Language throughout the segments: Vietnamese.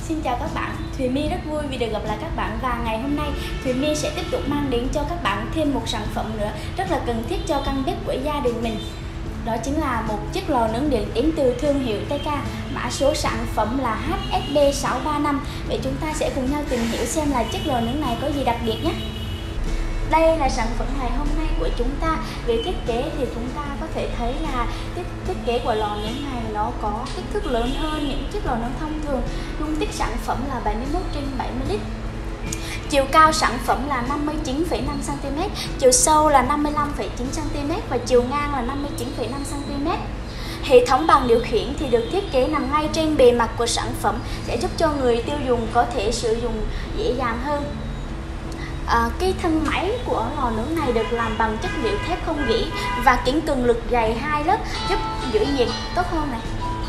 Xin chào các bạn, Thùy My rất vui vì được gặp lại các bạn và ngày hôm nay Thùy My sẽ tiếp tục mang đến cho các bạn thêm một sản phẩm nữa rất là cần thiết cho căn bếp của gia đình mình. Đó chính là một chiếc lò nướng điện đến từ thương hiệu TK, mã số sản phẩm là HSB635. Vậy chúng ta sẽ cùng nhau tìm hiểu xem là chiếc lò nướng này có gì đặc biệt nhé. Đây là sản phẩm ngày hôm nay của chúng ta. Về thiết kế thì chúng ta có thể thấy là thiết kế của lò nướng này nó có kích thước lớn hơn những chiếc lò nướng thông thường. Dung tích sản phẩm là 71/70 lít. Chiều cao sản phẩm là 59,5 cm, chiều sâu là 55,9 cm và chiều ngang là 59,5 cm. Hệ thống bàn điều khiển thì được thiết kế nằm ngay trên bề mặt của sản phẩm sẽ giúp cho người tiêu dùng có thể sử dụng dễ dàng hơn. Cái thân máy của lò nướng này được làm bằng chất liệu thép không gỉ và kính cường lực dày 2 lớp giúp giữ nhiệt tốt hơn này.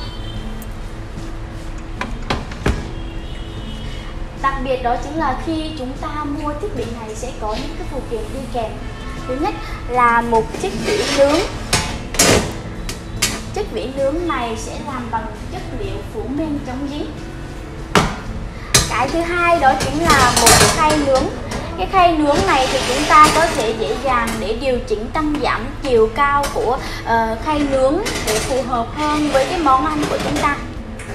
Đặc biệt đó chính là khi chúng ta mua thiết bị này sẽ có những cái phụ kiện đi kèm. Thứ nhất là một chiếc vỉ nướng. Chiếc vỉ nướng này sẽ làm bằng chất liệu phủ men chống dính. Cái thứ hai đó chính là một cái khay nướng. Cái khay nướng này thì chúng ta có thể dễ dàng để điều chỉnh tăng giảm chiều cao của khay nướng để phù hợp hơn với cái món ăn của chúng ta.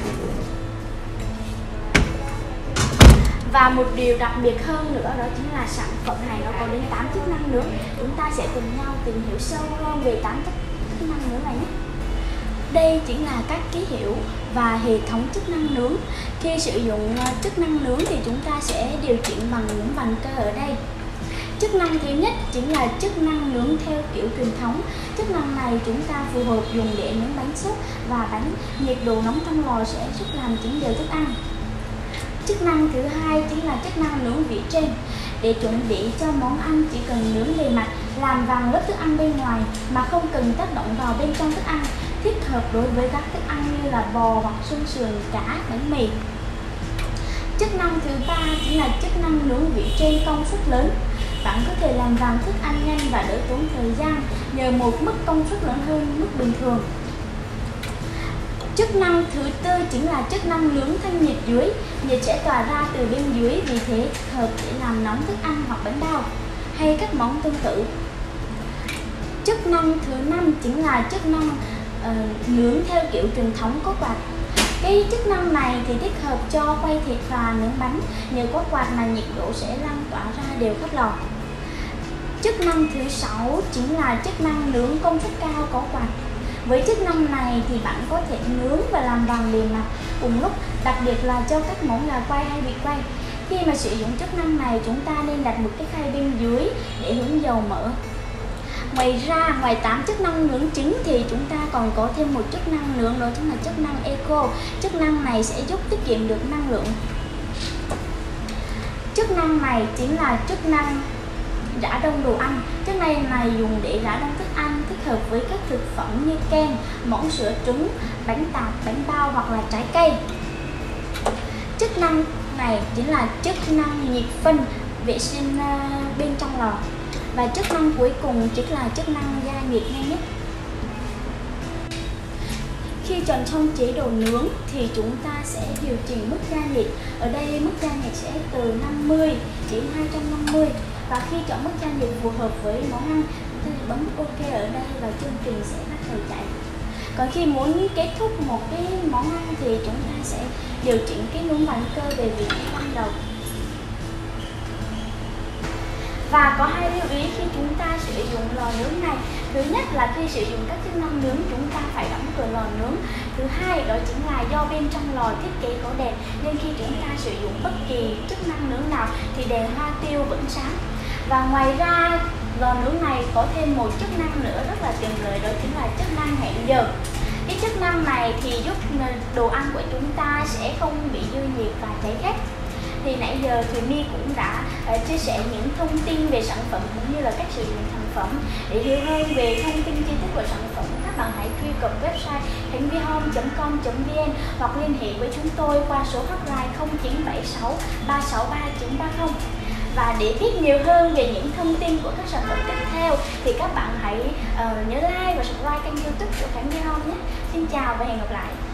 Và một điều đặc biệt hơn nữa đó chính là sản phẩm này nó có đến 8 chức năng nướng. Chúng ta sẽ cùng nhau tìm hiểu sâu hơn về 8 chức năng nướng này nhé. Đây chính là các ký hiệu và hệ thống chức năng nướng. Khi sử dụng chức năng nướng thì chúng ta sẽ điều chỉnh bằng những bàn cơ ở đây. Chức năng thứ nhất chính là chức năng nướng theo kiểu truyền thống. Chức năng này chúng ta phù hợp dùng để nướng bánh xốp và bánh. Nhiệt độ nóng trong lò sẽ giúp làm chín đều thức ăn. Chức năng thứ hai chính là chức năng nướng vỉ trên. Để chuẩn bị cho món ăn chỉ cần nướng bề mặt, làm vàng lớp thức ăn bên ngoài mà không cần tác động vào bên trong thức ăn, thích hợp đối với các thức ăn như là bò hoặc xương sườn, cá, bánh mì. Chức năng thứ ba chính là chức năng nướng vỉ trên công suất lớn. Bạn có thể làm vàng thức ăn nhanh và đỡ tốn thời gian nhờ một mức công suất lớn hơn mức bình thường. Chức năng thứ tư chính là chức năng nướng thân nhiệt dưới. Nhiệt sẽ tỏa ra từ bên dưới, vì thế hợp để làm nóng thức ăn hoặc bánh bao hay các món tương tự. Chức năng thứ năm chính là chức năng nướng theo kiểu truyền thống có quạt. Cái chức năng này thì thích hợp cho quay thịt và nướng bánh. Nhờ có quạt mà nhiệt độ sẽ lan tỏa ra đều khắp lò. Chức năng thứ sáu chính là chức năng nướng công suất cao có quạt. Với chức năng này thì bạn có thể nướng và làm vàng bề mặt cùng lúc, đặc biệt là cho các món gà quay hay vịt quay. Khi mà sử dụng chức năng này, chúng ta nên đặt một cái khay bên dưới để hứng dầu mỡ. Ngoài ra, ngoài 8 chức năng nướng chính thì chúng ta còn có thêm một chức năng nướng, đó chính là chức năng Eco. Chức năng này sẽ giúp tiết kiệm được năng lượng. Chức năng này chính là chức năng rã đông đồ ăn. Chức năng này dùng để rã đông thức ăn, thích hợp với các thực phẩm như kem, mỏng sữa trứng, bánh tart, bánh bao hoặc là trái cây. Chức năng này chính là chức năng nhiệt phân, vệ sinh bên trong lò. Và chức năng cuối cùng chính là chức năng gia nhiệt nhanh nhất. Khi chọn xong chế độ nướng thì chúng ta sẽ điều chỉnh mức gia nhiệt. Ở đây mức gia nhiệt sẽ từ 50 đến 250. Và khi chọn mức gia nhiệt phù hợp với món ăn, chúng ta bấm OK ở đây và chương trình sẽ bắt đầu chạy. Còn khi muốn kết thúc một cái món ăn thì chúng ta sẽ điều chỉnh cái núm bàn cơ về vị trí ban đầu. Và có hai lưu ý khi chúng ta sử dụng lò nướng này. Thứ nhất là khi sử dụng các chức năng nướng chúng ta phải đóng cửa lò nướng. Thứ hai đó chính là do bên trong lò thiết kế có đèn, nên khi chúng ta sử dụng bất kỳ chức năng nướng nào thì đèn hoa tiêu vẫn sáng. Và ngoài ra lò nướng này có thêm một chức năng nữa rất là tiện lợi, đó chính là chức năng hẹn giờ. Cái chức năng này thì giúp đồ ăn của chúng ta sẽ không bị dư nhiệt và cháy khét. Thì nãy giờ Thùy My cũng đã chia sẻ những thông tin về sản phẩm cũng như là cách sử dụng sản phẩm. Để hiểu hơn về thông tin chi tiết của sản phẩm, các bạn hãy truy cập website hanvyhome.com.vn hoặc liên hệ với chúng tôi qua số hotline 0976 363 930. Và để biết nhiều hơn về những thông tin của các sản phẩm tiếp theo thì các bạn hãy nhớ like và subscribe kênh YouTube của Hanvyhome nhé. Xin chào và hẹn gặp lại.